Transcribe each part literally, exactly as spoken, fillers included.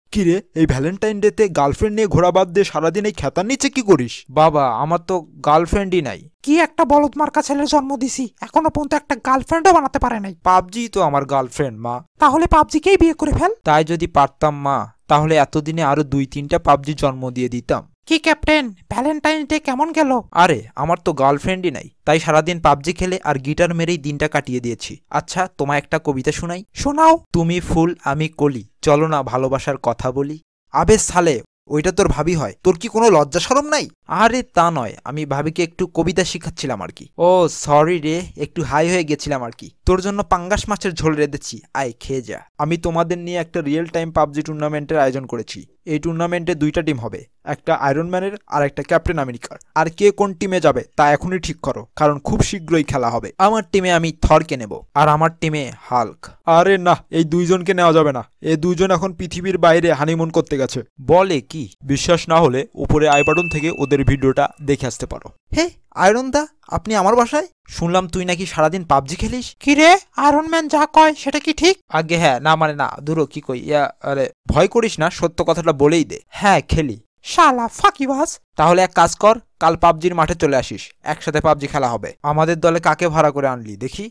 কিরে, এই ভ্যালেন্টাইন ডেতে গার্লফ্রেন্ড নিয়ে ঘোরা বাদ দিয়ে সারাদিন এই খেতার নিচে কি করিস? বাবা, আমার তো গার্লফ্রেন্ডই নাই। কি একটা বলদ মার্কা ছেলের জন্ম দিছি, এখনো পর্যন্ত একটা গার্লফ্রেন্ডও বানাতে পারে নাই। পাবজি তো আমার গার্লফ্রেন্ড মা। তাহলে পাবজিকেই বিয়ে করে ফেল। তাই যদি পারতাম মা, তাহলে এতদিনে আরো দুই তিনটা পাবজি জন্ম দিয়ে দিতাম। কি ক্যাপ্টেন, ভ্যালেন্টাইন ডে কেমন গেল? আরে আমার তো গার্লফ্রেন্ডই নাই, তাই সারাদিন পাবজি খেলে আর গিটার মেরেই দিনটা কাটিয়ে দিয়েছি। আচ্ছা, তোমায় একটা কবিতা শোনাই। শোনাও। তুমি ফুল আমি কলি, চলো না ভালোবাসার কথা বলি। আবে সালে, ওইটা তোর ভাবি হয়, তোর কি কোনো লজ্জা শরম নাই? আরে তা নয়, আমি ভাবিকে একটু কবিতা শিখাচ্ছিলাম আর কি। ও সরি রে, একটু হাই হয়ে গেছিলাম আর কি। তোর জন্য পাঙ্গাস মাছের ঝোল রেঁধেছি, আয় খেয়ে যা। আমি তোমাদের নিয়ে একটা রিয়েল টাইম পাবজি টুর্নামেন্টের আয়োজন করেছি। এই টুর্নামেন্টে দুইটা টিম হবে, একটা আয়রন ম্যানের আর একটা ক্যাপ্টেন আমেরিকার। আর কে কোন টিমে যাবে তা এখনই ঠিক করো, কারণ খুব শীঘ্রই খেলা হবে। আমার টিমে আমি থরকে নেব, আর আমার টিমে হাল্ক। আরে না, এই দুইজনকে নেওয়া যাবে না। এই দুইজন এখন পৃথিবীর বাইরে হানিমুন করতে গেছে। বলে কি? বিশ্বাস না হলে উপরে আই বাটন থেকে ওদের ভিডিওটা দেখে আসতে পারো। হে আয়রন দা, আপনি আমার বাসায়? শুনলাম তুই নাকি সারাদিন পাবজি খেলিস। কি রে, আয়রন ম্যান যা কয় সেটা কি ঠিক? আগে হ্যাঁ, না মানে না, দূরো কি কই ইয়া। আরে ভয় করিস না, সত্য কথাটা বলেই দে। হ্যাঁ খেলি। শালা ফাঁকিবাজ। তাহলে এক কাজ কর, কাল পাবজির মাঠে চলে আসিস, একসাথে পাবজি খেলা হবে। আমাদের দলে কাকে ভাড়া করে আনলি দেখি?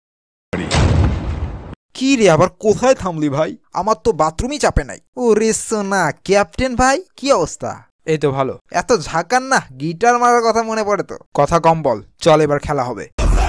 কি রে, আবার কোথায় থামলি ভাই? আমার তো বাথরুমই চাপে নাই। ও রে সোনা, ক্যাপ্টেন ভাই কি অবস্থা? এই তো ভালো। এত ঝাঁকান না, গিটার মারার কথা মনে পড়ে তো। কথা কম বল, চল এবার খেলা হবে।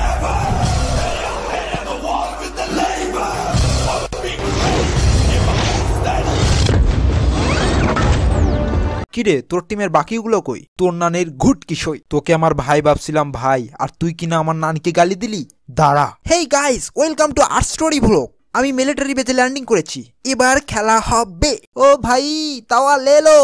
কিরে, তোর টিমের বাকিগুলো কই? তোর নানির ঘুট কিসই। তোকে আমার ভাই ভাবছিলাম ভাই, আর তুই কিনা আমার নানিকে গালি দিলি। দাঁড়া। Hey guys, welcome to our story vlog. আমি মিলিটারি বেজে ল্যান্ডিং করেছি, এবার খেলা হবে। ও ভাই তাওয়া লেলো।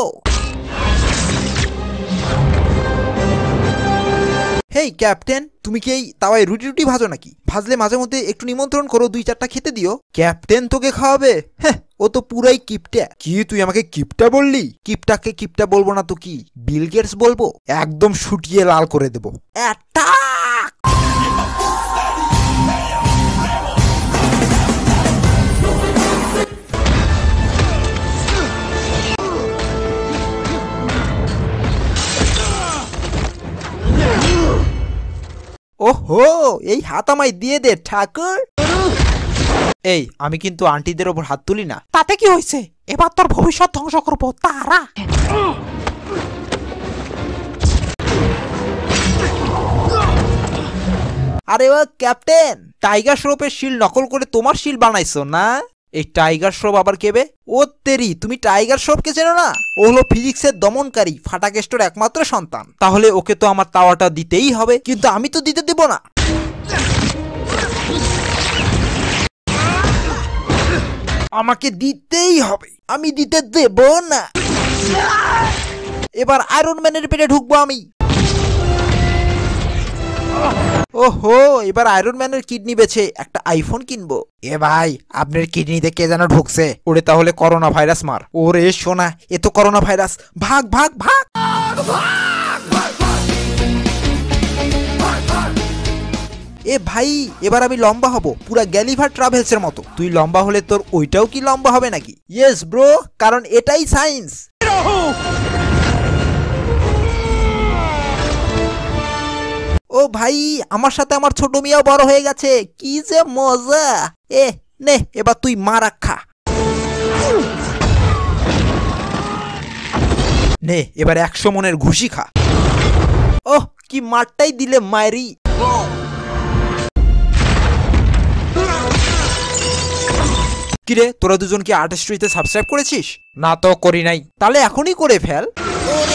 হেই ক্যাপ্টেন, তুমি কি এই তাওয়ায় রুটি রুটি ভাজো নাকি? ভাজলে মাঝে মধ্যে একটু নিমন্ত্রণ করো, দুই চারটা খেতে দিও। ক্যাপ্টেন তোকে খাওয়াবে? হ্যাঁ, ও তো পুরাই কিপটা। কি তুই আমাকে কিপটা বললি? কিপটাকে কিপটা বলবো না তো কি, বিল গেটস বলবো? একদম শুটিয়ে লাল করে দেবো। অ্যাটাক! ওহো, এই হাত আমায় দিয়ে দে ঠাকুর। এই, আমি কিন্তু আন্টিদের ওপর হাত তুলি না। তাতে কি হয়েছে? এবার তোর ভবিষ্যৎ ধ্বংস করবো তারা। আরে ও ক্যাপ্টেন, টাইগার শ্রফের শিল নকল করে তোমার শিল বানাইছো না? এই টাইগার শ্রফ আবার কেবে? ও তেরি, তুমি টাইগার শ্রফকে চেনো না? ও হলো ফিজিক্সের দমনকারী ফাটাকেস্টোর একমাত্র সন্তান। তাহলে ওকে তো আমার তাওয়াটা দিতেই হবে, কিন্তু আমি তো দিতে দেব না। আমাকে দিতেই হবে, আমি দিতে দেব না। এবার আয়রন ম্যানের পেটে ঢুকবো আমি। ওহো, এবার আয়রন ম্যানের কিডনি বেচে একটা আইফোন কিনবো। এ ভাই, আপনার কিডনিতে কে যেন ঢুকছে। ওরে তাহলে করোনা ভাইরাস মার। ওরে সোনা, এ তো করোনা ভাইরাস। ভাগ ভাগ ভাগ। এ ভাই, এবার আমি লম্বা হব পুরা গ্যালিভার ট্রাভেলস এর মতো। তুই লম্বা হলে তোর ওইটাও কি লম্বা হবে নাকি? ইয়েস ব্রো, কারণ এটাই সায়েন্স। ও ভাই, আমার সাথে আমার ছোট মিয়াও বড় হয়ে গেছে, কি যে মজা। এ নে, এবার তুই মারা খা। নে, এবার একশো মনের ঘুষি খা। ওহ, কি মারটাই দিলে মায়েরি। কিরে, তোরা দুজন কি আর্টিস্ট্রিতে সাবস্ক্রাইব করেছিস? না তো করি নাই। তাহলে এখনই করে ফেল।